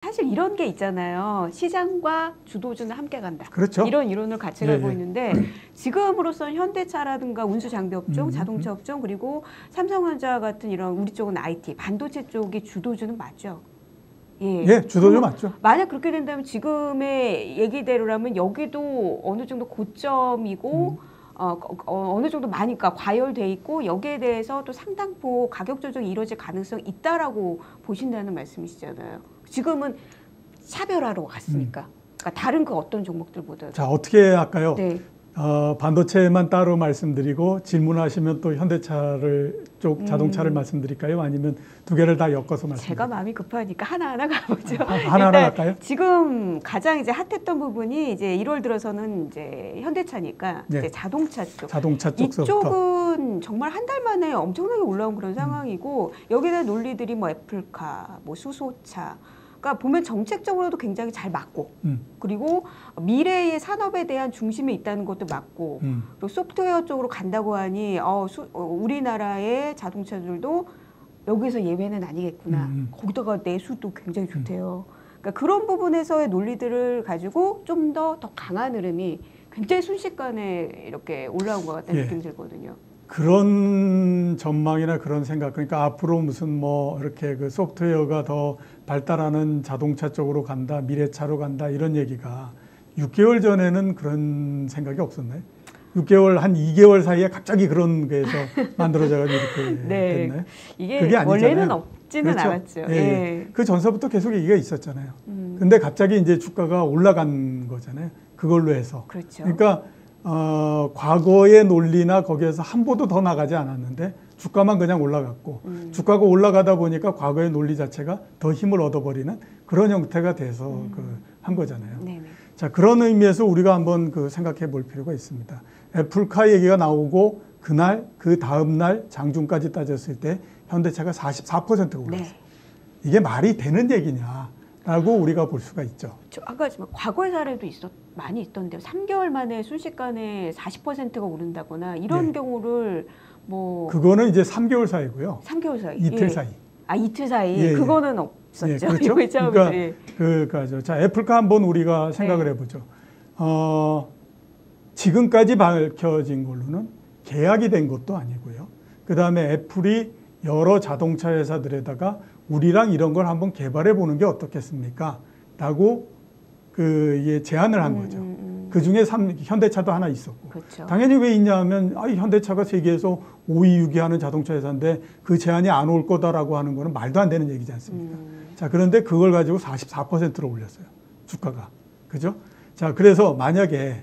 사실 이런 게 있잖아요. 시장과 주도주는 함께 간다. 그렇죠. 이런 이론을 같이 예, 가고 예. 있는데 지금으로서는 현대차라든가 운수장비업종, 자동차업종 그리고 삼성전자 같은 이런 우리 쪽은 IT, 반도체 쪽이 주도주는 맞죠. 예, 예, 주도주 맞죠. 만약 그렇게 된다면 지금의 얘기대로라면 여기도 어느 정도 고점이고 어느 정도 많이 과열돼 있고 여기에 대해서 또 상당폭 가격 조정이 이루어질 가능성이 있다라고 보신다는 말씀이시잖아요. 지금은 차별화로 갔으니까. 그러니까 다른 그 어떤 종목들보다. 자, 어떻게 할까요? 네. 반도체만 따로 말씀드리고 질문하시면 또 현대차를 쪽 자동차를 말씀드릴까요? 아니면 두 개를 다 엮어서 말씀드릴까요? 제가 마음이 급하니까 하나하나 가보죠. 하나하나 갈까요? 지금 가장 이제 핫했던 부분이 이제 1월 들어서는 이제 현대차니까 네. 이제 자동차 쪽. 자동차 쪽서부터. 이쪽은 정말 한 달 만에 엄청나게 올라온 그런 상황이고 여기에 대한 논리들이 뭐 애플카, 뭐 수소차. 그러니까 보면 정책적으로도 굉장히 잘 맞고 그리고 미래의 산업에 대한 중심이 있다는 것도 맞고 그리고 소프트웨어 쪽으로 간다고 하니 우리나라의 자동차들도 여기서 예외는 아니겠구나. 거기다가 내수도 굉장히 좋대요. 그러니까 그런 부분에서의 논리들을 가지고 좀 더 강한 흐름이 굉장히 순식간에 이렇게 올라온 것 같다는 느낌이 들거든요. 그런 전망이나 그런 생각, 그러니까 앞으로 무슨 뭐 이렇게 그 소프트웨어가 더 발달하는 자동차 쪽으로 간다, 미래차로 간다 이런 얘기가 6개월 전에는 그런 생각이 없었나요? 6개월 한 2개월 사이에 갑자기 그런 게서 만들어져가지고 이렇게 네. 됐나요? 이게 그게 아니잖아요. 원래는 없지는 그렇죠? 않았죠. 예, 예. 그 전서부터 계속 얘기가 있었잖아요. 근데 갑자기 이제 주가가 올라간 거잖아요. 그걸로 해서. 그렇죠. 그러니까 과거의 논리나 거기에서 한 보도 더 나가지 않았는데 주가만 그냥 올라갔고 주가가 올라가다 보니까 과거의 논리 자체가 더 힘을 얻어버리는 그런 형태가 돼서 한 거잖아요. 네네. 자, 그런 의미에서 우리가 한번 생각해 볼 필요가 있습니다. 애플카 얘기가 나오고 그날 그 다음 날 장중까지 따졌을 때 현대차가 44%가 올랐어요. 네. 이게 말이 되는 얘기냐라고 우리가 볼 수가 있죠. 아까 과거의 사례도 많이 있던데요. 3개월 만에 순식간에 40%가 오른다거나 이런 네. 경우를 뭐 그거는 이제 3개월 사이고요. 3개월 사이. 이틀 사이. 아, 이틀 사이. 예, 예. 그거는 없었죠. 예, 그렇죠. 그러니까 자, 애플카 한번 우리가 생각을 해보죠. 지금까지 밝혀진 걸로는 계약이 된 것도 아니고요. 그 다음에 애플이 여러 자동차 회사들에다가 우리랑 이런 걸 한번 개발해 보는 게 어떻겠습니까? 라고 제안을 한 거죠. 그 중에 현대차도 하나 있었고. 그렇죠. 당연히 왜 있냐 하면 현대차가 세계에서 5위, 6위 하는 자동차 회사인데 그 제안이 안 올 거다라고 하는 거는 말도 안 되는 얘기지 않습니까? 자, 그런데 그걸 가지고 44%로 올렸어요. 주가가. 그죠? 자, 그래서 만약에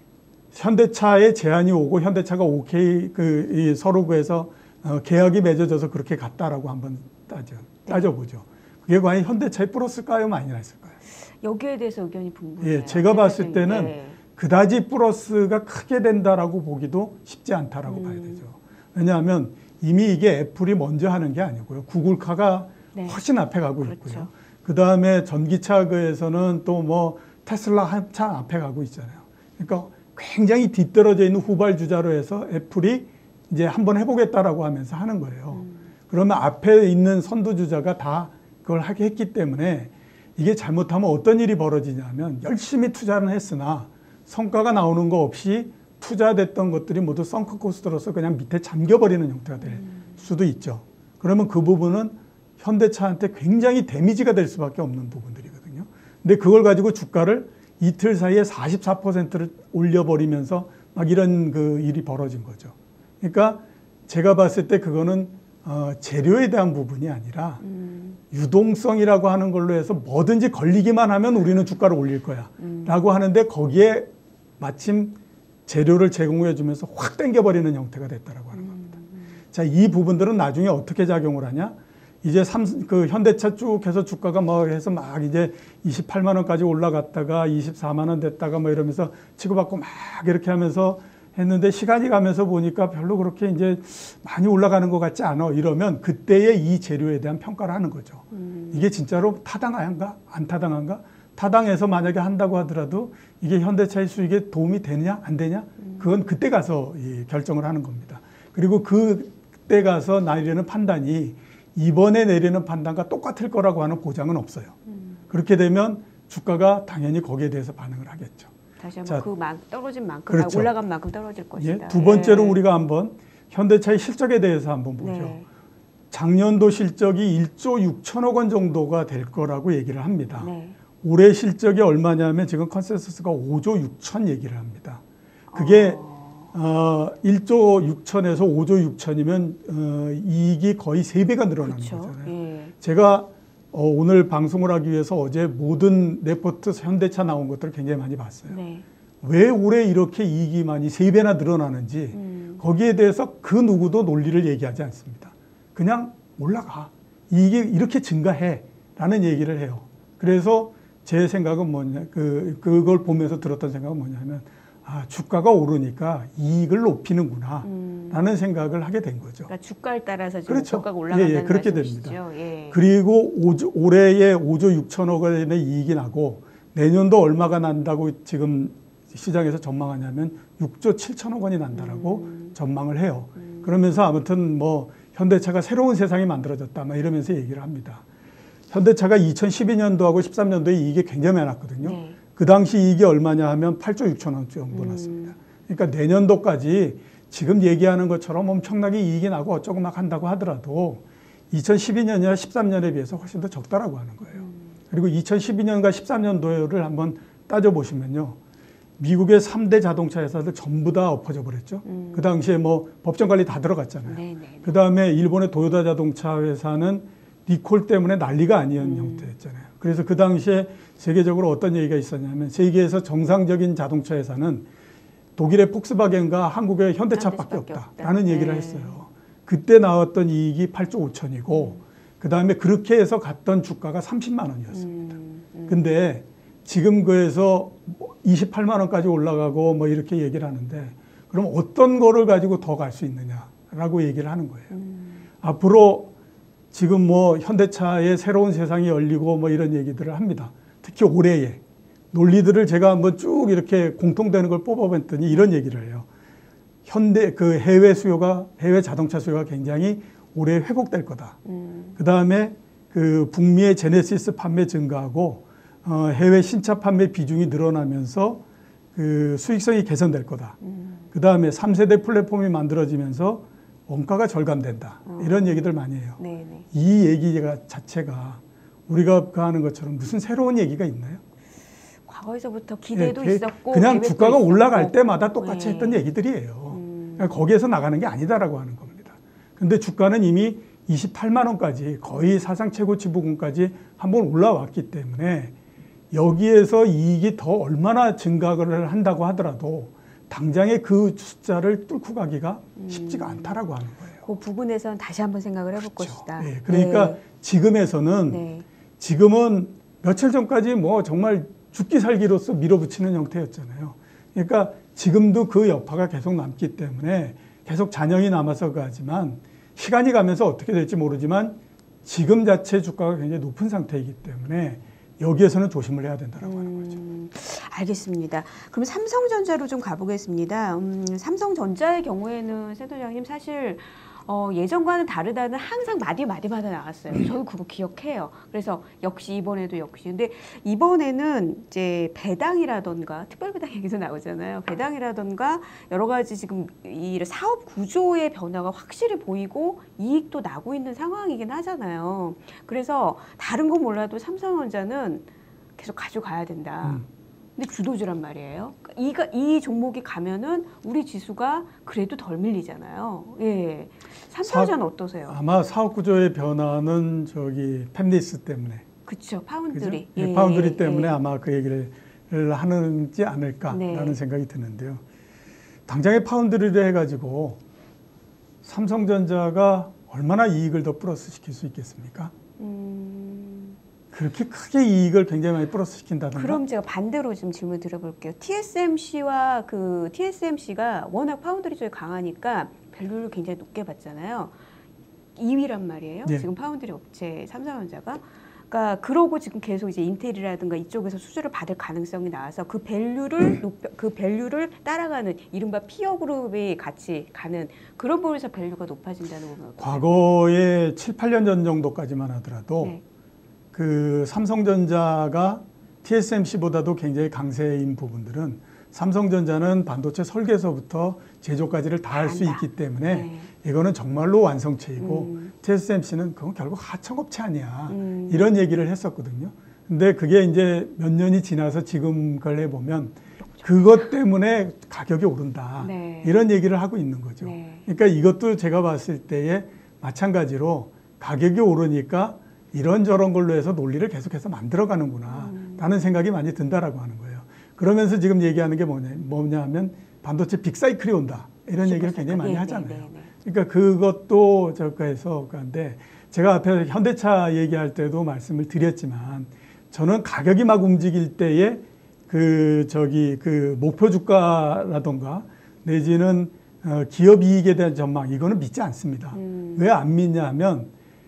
현대차에 제안이 오고 현대차가 오케이 서로 구해서 계약이 맺어져서 그렇게 갔다라고 한번 따져보죠. 그게 과연 현대차에 플러스일까요, 마이너스일까요? 여기에 대해서 의견이 분분해요. 예, 제가 봤을 때는 그다지 플러스가 크게 된다라고 보기도 쉽지 않다라고 봐야 되죠. 왜냐하면 이미 이게 애플이 먼저 하는 게 아니고요. 구글카가 훨씬 앞에 가고 있고요. 그 다음에 전기차에서는 또 뭐 테슬라 한참 앞에 가고 있잖아요. 그러니까 굉장히 뒤떨어져 있는 후발주자로 해서 애플이 이제 한번 해보겠다라고 하면서 하는 거예요. 그러면 앞에 있는 선두주자가 다 그걸 하게 했기 때문에 이게 잘못하면 어떤 일이 벌어지냐면 열심히 투자는 했으나 성과가 나오는 거 없이 투자됐던 것들이 모두 썬크 코스트로서 그냥 밑에 잠겨버리는 형태가 될 수도 있죠. 그러면 그 부분은 현대차한테 굉장히 데미지가 될 수밖에 없는 부분들이거든요. 근데 그걸 가지고 주가를 이틀 사이에 44%를 올려버리면서 막 이런 일이 벌어진 거죠. 그러니까 제가 봤을 때 그거는 재료에 대한 부분이 아니라 유동성이라고 하는 걸로 해서 뭐든지 걸리기만 하면 우리는 주가를 올릴 거야 라고 하는데 거기에 마침 재료를 제공해 주면서 확 당겨버리는 형태가 됐다라고 하는 겁니다. 자, 이 부분들은 나중에 어떻게 작용을 하냐? 이제 현대차 쭉 해서 주가가 해서 막 이제 28만 원까지 올라갔다가 24만 원 됐다가 뭐 이러면서 치고받고 막 이렇게 하면서 했는데 시간이 가면서 보니까 별로 그렇게 이제 많이 올라가는 것 같지 않아. 이러면 그때의 이 재료에 대한 평가를 하는 거죠. 이게 진짜로 타당한가? 안 타당한가? 타당해서 만약에 한다고 하더라도 이게 현대차의 수익에 도움이 되느냐? 안 되냐? 그건 그때 가서 결정을 하는 겁니다. 그리고 그때 가서 내리는 판단이 이번에 내리는 판단과 똑같을 거라고 하는 보장은 없어요. 그렇게 되면 주가가 당연히 거기에 대해서 반응을 하겠죠. 다시 한번 그 떨어진 만큼 그렇죠. 올라간 만큼 떨어질 것이다. 예, 두 번째로 우리가 한번 현대차의 실적에 대해서 한번 보죠. 네. 작년도 실적이 1조 6천억 원 정도가 될 거라고 얘기를 합니다. 네. 올해 실적이 얼마냐면 지금 컨센서스가 5조 6천 얘기를 합니다. 그게 1조 6천에서 5조 6천이면 이익이 거의 3배가 늘어나는 그렇죠. 거잖아요. 예. 제가 오늘 방송을 하기 위해서 어제 모든 레포트 현대차 나온 것들을 굉장히 많이 봤어요. 네. 왜 올해 이렇게 이익이 많이 3배나 늘어나는지 거기에 대해서 그 누구도 논리를 얘기하지 않습니다. 그냥 올라가. 이익이 이렇게 증가해. 라는 얘기를 해요. 그래서 제 생각은 뭐냐, 그걸 보면서 들었던 생각은 뭐냐면, 주가가 오르니까 이익을 높이는구나. 라는 생각을 하게 된 거죠. 그러니까 주가에 따라서 지금 그렇죠. 주가가 올라간다는 그렇게 말씀이시죠? 됩니다. 예. 그리고 올해에 5조 6천억 원의 이익이 나고 내년도 얼마가 난다고 지금 시장에서 전망하냐면 6조 7천억 원이 난다라고 전망을 해요. 그러면서 아무튼 뭐 현대차가 새로운 세상이 만들어졌다 막 이러면서 얘기를 합니다. 현대차가 2012년도하고 13년도에 이익이 굉장히 많았거든요. 네. 그 당시 이익이 얼마냐 하면 8조 6천억 정도 났습니다. 그러니까 내년도까지 지금 얘기하는 것처럼 엄청나게 이익이 나고 어쩌고 막 한다고 하더라도 2012년이나 13년에 비해서 훨씬 더 적다라고 하는 거예요. 그리고 2012년과 13년도를 한번 따져보시면요. 미국의 3대 자동차 회사들 전부 다 엎어져 버렸죠. 그 당시에 뭐 법정 관리 다 들어갔잖아요. 그 다음에 일본의 도요타 자동차 회사는 리콜 때문에 난리가 아니었는 형태였잖아요. 그래서 그 당시에 세계적으로 어떤 얘기가 있었냐면 세계에서 정상적인 자동차 회사는 독일의 폭스바겐과 한국의 현대차밖에 없다라는 얘기를 했어요. 그때 나왔던 이익이 8조 5천이고 그 다음에 그렇게 해서 갔던 주가가 30만 원이었습니다. 근데 지금 그에서 28만 원까지 올라가고 뭐 이렇게 얘기를 하는데 그럼 어떤 거를 가지고 더 갈 수 있느냐라고 얘기를 하는 거예요. 앞으로 지금 뭐 현대차의 새로운 세상이 열리고 뭐 이런 얘기들을 합니다. 특히 올해에 논리들을 제가 한번 쭉 이렇게 공통되는 걸 뽑아봤더니 이런 얘기를 해요. 해외 자동차 수요가 굉장히 올해 회복될 거다. 그 다음에 그 북미의 제네시스 판매 증가하고 해외 신차 판매 비중이 늘어나면서 그 수익성이 개선될 거다. 그 다음에 3세대 플랫폼이 만들어지면서 원가가 절감된다. 이런 얘기들 많이 해요. 네네. 이 얘기가 자체가 우리가 하는 것처럼 무슨 새로운 얘기가 있나요? 과거에서부터 기대도 있었고 그냥 주가가 있었고. 올라갈 때마다 똑같이 했던 얘기들이에요. 그러니까 거기에서 나가는 게 아니다라고 하는 겁니다. 근데 주가는 이미 28만 원까지 거의 사상 최고치 부근까지 한번 올라왔기 때문에 여기에서 이익이 더 얼마나 증가를 한다고 하더라도 당장에 그 숫자를 뚫고 가기가 쉽지가 않다라고 하는 거예요. 그 부분에서는 다시 한번 생각을 해볼 것이다. 네, 그러니까 지금에서는 지금은 며칠 전까지 뭐 정말 죽기 살기로서 밀어붙이는 형태였잖아요. 그러니까 지금도 그 여파가 계속 남기 때문에 계속 잔영이 남아서 가지만 시간이 가면서 어떻게 될지 모르지만 지금 자체 주가가 굉장히 높은 상태이기 때문에 여기에서는 조심을 해야 된다라고 하는 거죠. 알겠습니다. 그럼 삼성전자로 좀 가보겠습니다. 삼성전자의 경우에는 센 소장님 사실 예전과는 다르다는 항상 마디마다 나왔어요. 저도 그거 기억해요. 그래서 역시 이번에도 역시. 근데 이번에는 이제 배당이라던가 특별 배당 얘기도 나오잖아요. 배당이라던가 여러 가지 지금 이 사업 구조의 변화가 확실히 보이고 이익도 나고 있는 상황이긴 하잖아요. 그래서 다른 거 몰라도 삼성전자는 계속 가져가야 된다. 근데 주도주란 말이에요. 이 종목이 가면은 우리 지수가 그래도 덜 밀리잖아요. 예. 삼성전자는 어떠세요? 아마 사업 구조의 변화는 저기 팹리스 때문에. 그렇죠. 파운드리. 예, 파운드리 때문에 아마 그 얘기를 하는지 않을까라는 생각이 드는데요. 당장에 파운드리를 해가지고 삼성전자가 얼마나 이익을 더 플러스 시킬 수 있겠습니까? 그렇게 크게 이익을 굉장히 많이 플러스 시킨다든가? 그럼 제가 반대로 좀 질문 드려볼게요. TSMC와 TSMC가 워낙 파운드리 쪽에 강하니까 밸류를 굉장히 높게 받잖아요. 2위란 말이에요. 네. 지금 파운드리 업체 삼성전자가. 그러니까 그러고 지금 계속 이제 인텔이라든가 이쪽에서 수주를 받을 가능성이 나와서 그 밸류를 따라가는 이른바 피어 그룹이 같이 가는 그런 부분에서 밸류가 높아진다는 거예요. 과거에 7, 8년 전 정도까지만 하더라도 그 삼성전자가 TSMC보다도 굉장히 강세인 부분들은 삼성전자는 반도체 설계서부터 제조까지를 다 할 수 있기 때문에 네. 이거는 정말로 완성체이고 TSMC는 그건 결국 하청업체 아니야. 이런 얘기를 했었거든요. 근데 그게 이제 몇 년이 지나서 지금 걸 해보면 그것 때문에 가격이 오른다. 네. 이런 얘기를 하고 있는 거죠. 네. 그러니까 이것도 제가 봤을 때에 마찬가지로 가격이 오르니까 이런저런 걸로 해서 논리를 계속해서 만들어가는구나 라는 생각이 많이 든다라고 하는 거예요. 그러면서 지금 얘기하는 게 뭐냐 하면 반도체 빅사이클이 온다. 이런 얘기를 굉장히 많이 하잖아요. 그러니까 그것도 저거에서 그런데 제가 앞에 현대차 얘기할 때도 말씀을 드렸지만 저는 가격이 막 움직일 때에 그 목표 주가라던가 내지는 기업 이익에 대한 전망 이거는 믿지 않습니다. 왜 안 믿냐 하면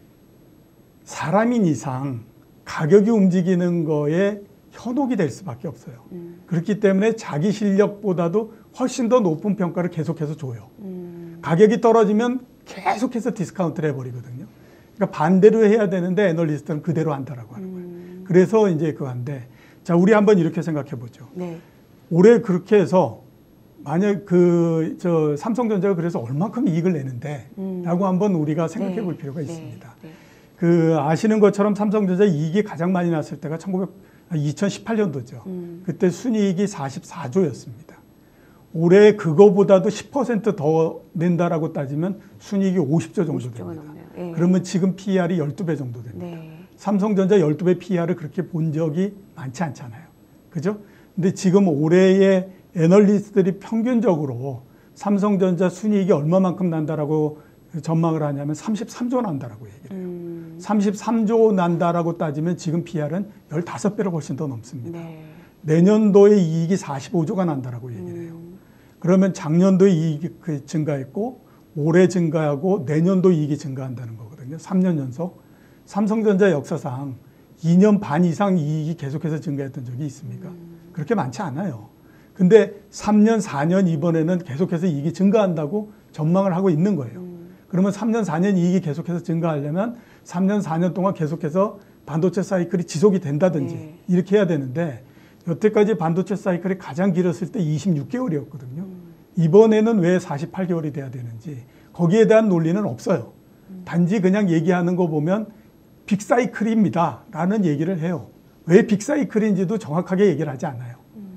사람인 이상 가격이 움직이는 거에 현혹이 될 수밖에 없어요. 그렇기 때문에 자기 실력보다도 훨씬 더 높은 평가를 계속해서 줘요. 가격이 떨어지면 계속해서 디스카운트를 해버리거든요. 그러니까 반대로 해야 되는데 애널리스트는 그대로 한다라고 하는 거예요. 그래서 이제 그건데 자 우리 한번 이렇게 생각해 보죠. 네. 올해 그렇게 해서 만약 저 삼성전자가 그래서 얼마큼 이익을 내는데라고 한번 우리가 생각해 볼 필요가 있습니다. 그 아시는 것처럼 삼성전자 이익이 가장 많이 났을 때가 2018년도죠. 그때 순이익이 44조였습니다. 올해 그거보다도 10% 더 낸다라고 따지면 순이익이 50조 정도 됩니다. 네. 그러면 지금 PER이 12배 정도 됩니다. 네. 삼성전자 12배 PER을 그렇게 본 적이 많지 않잖아요. 그죠? 근데 지금 올해의 애널리스트들이 평균적으로 삼성전자 순이익이 얼마만큼 난다라고 전망을 하냐면 33조 난다라고 얘기를 해요. 33조 난다라고 따지면 지금 PER은 15배로 훨씬 더 넘습니다. 네. 내년도에 이익이 45조가 난다라고 얘기를 해요. 그러면 작년도에 이익이 증가했고 올해 증가하고 내년도 이익이 증가한다는 거거든요. 3년 연속. 삼성전자 역사상 2년 반 이상 이익이 계속해서 증가했던 적이 있습니까? 그렇게 많지 않아요. 근데 3년, 4년 이번에는 계속해서 이익이 증가한다고 전망을 하고 있는 거예요. 그러면 3년, 4년 이익이 계속해서 증가하려면 3년, 4년 동안 계속해서 반도체 사이클이 지속이 된다든지 이렇게 해야 되는데 여태까지 반도체 사이클이 가장 길었을 때 26개월이었거든요. 이번에는 왜 48개월이 돼야 되는지 거기에 대한 논리는 없어요. 단지 그냥 얘기하는 거 보면 빅사이클입니다 라는 얘기를 해요. 왜 빅사이클인지도 정확하게 얘기를 하지 않아요.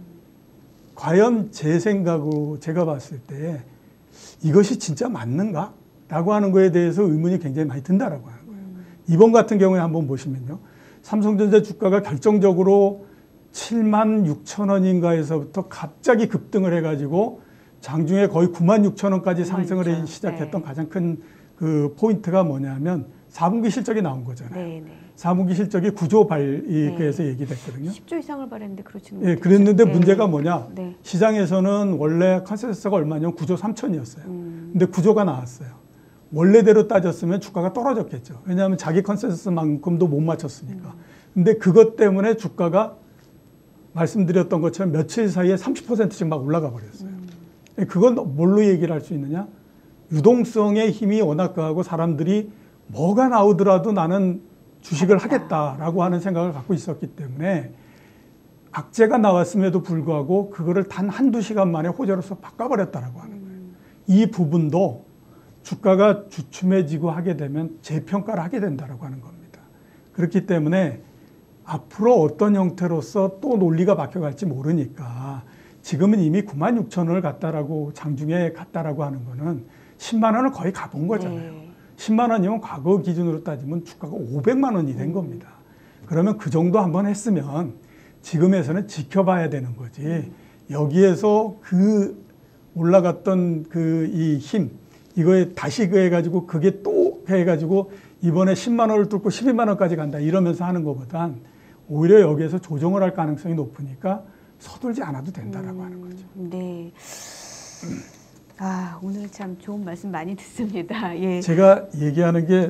과연 제 생각으로 제가 봤을 때 이것이 진짜 맞는가? 라고 하는 거에 대해서 의문이 굉장히 많이 든다라고 하는 거예요. 이번 같은 경우에 한번 보시면요. 삼성전자 주가가 결정적으로 7만 6천 원인가에서부터 갑자기 급등을 해가지고 장중에 거의 9만 6천 원까지 상승을 하기 시작했던 가장 큰 그 포인트가 뭐냐면 4분기 실적이 나온 거잖아요. 네. 4분기 실적이 9조 발익에서 얘기됐거든요. 10조 이상을 발했는데 그렇지는 예, 못했죠. 그랬는데 문제가 뭐냐? 네. 시장에서는 원래 컨센서스가 얼마냐면 9조 3천이었어요. 근데 9조가 나왔어요. 원래대로 따졌으면 주가가 떨어졌겠죠. 왜냐하면 자기 컨센서스만큼도 못 맞췄으니까. 근데 그것 때문에 주가가 말씀드렸던 것처럼 며칠 사이에 30%씩 막 올라가 버렸어요. 그건 뭘로 얘기를 할 수 있느냐? 유동성의 힘이 워낙 강하고 사람들이 뭐가 나오더라도 나는 주식을 하겠다라고 하는 생각을 갖고 있었기 때문에 악재가 나왔음에도 불구하고 그거를 단 한두 시간 만에 호재로서 바꿔버렸다라고 하는 거예요. 이 부분도 주가가 주춤해지고 하게 되면 재평가를 하게 된다라고 하는 겁니다. 그렇기 때문에 앞으로 어떤 형태로서 또 논리가 바뀌어갈지 모르니까 지금은 이미 9만 6천 원을 갔다라고 장중에 갔다라고 하는 거는 10만 원을 거의 가본 거잖아요. 10만 원이면 과거 기준으로 따지면 주가가 500만 원이 된 겁니다. 그러면 그 정도 한번 했으면 지금에서는 지켜봐야 되는 거지. 여기에서 그 올라갔던 그 이 힘, 이거에 다시 그 해가지고 그게 또 해가지고 이번에 10만 원을 뚫고 12만 원까지 간다 이러면서 하는 것보단 오히려 여기에서 조정을 할 가능성이 높으니까 서둘지 않아도 된다라고 하는 거죠. 네. 아, 오늘 참 좋은 말씀 많이 듣습니다. 예. 제가 얘기하는 게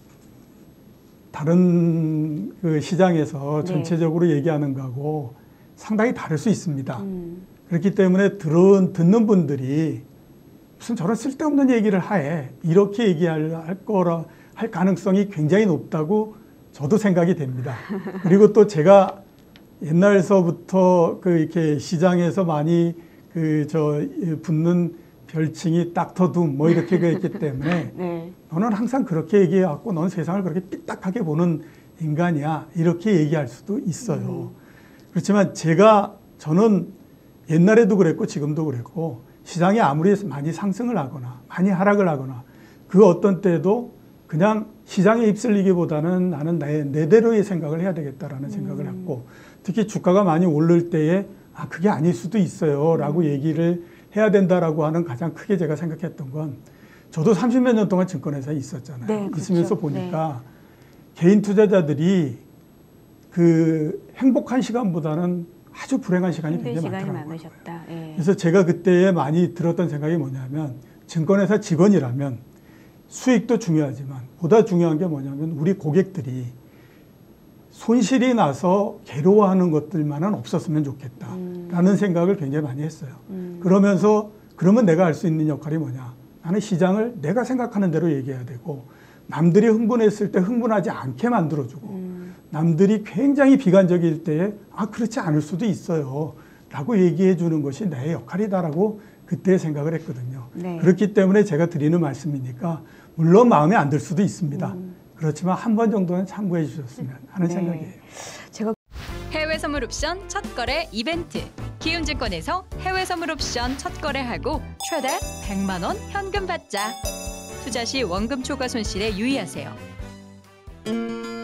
다른 그 시장에서 전체적으로 얘기하는 거하고 상당히 다를 수 있습니다. 그렇기 때문에 듣는 분들이 무슨 저런 쓸데없는 얘기를 해 이렇게 얘기할 가능성이 굉장히 높다고 저도 생각이 됩니다. 그리고 또 제가 옛날서부터 이렇게 시장에서 많이 붙는 별칭이 닥터둠 뭐 이렇게 있기 때문에 네. 너는 항상 그렇게 얘기해갖고 넌 세상을 그렇게 삐딱하게 보는 인간이야 이렇게 얘기할 수도 있어요. 그렇지만 저는 옛날에도 그랬고 지금도 그랬고 시장이 아무리 많이 상승을 하거나 많이 하락을 하거나 그 어떤 때도 그냥 시장에 휩쓸리기보다는 나는 내대로의 생각을 해야 되겠다라는 생각을 했고 특히 주가가 많이 오를 때에 그게 아닐 수도 있어요 라고 얘기를 해야 된다라고 하는 가장 크게 제가 생각했던 건 저도 30몇 년 동안 증권회사에 있었잖아요. 네, 그렇죠. 있으면서 보니까 개인 투자자들이 그 행복한 시간보다는 아주 불행한 시간이 굉장히 많더라고요. 예. 그래서 제가 그때 많이 들었던 생각이 뭐냐면 증권회사 직원이라면 수익도 중요하지만 보다 중요한 게 뭐냐면 우리 고객들이 손실이 나서 괴로워하는 것들만은 없었으면 좋겠다라는 생각을 굉장히 많이 했어요. 그러면 내가 할 수 있는 역할이 뭐냐. 나는 시장을 내가 생각하는 대로 얘기해야 되고 남들이 흥분했을 때 흥분하지 않게 만들어주고 남들이 굉장히 비관적일 때에 그렇지 않을 수도 있어요 라고 얘기해 주는 것이 내 역할이다라고 그때 생각을 했거든요. 네. 그렇기 때문에 제가 드리는 말씀이니까 물론 마음에 안 들 수도 있습니다. 그렇지만 한 번 정도는 참고해 주셨으면 하는 생각이에요. 제가 해외 선물 옵션 첫 거래 이벤트. 키움증권에서 해외 선물 옵션 첫 거래하고 최대 100만 원 현금 받자. 투자 시 원금 초과 손실에 유의하세요.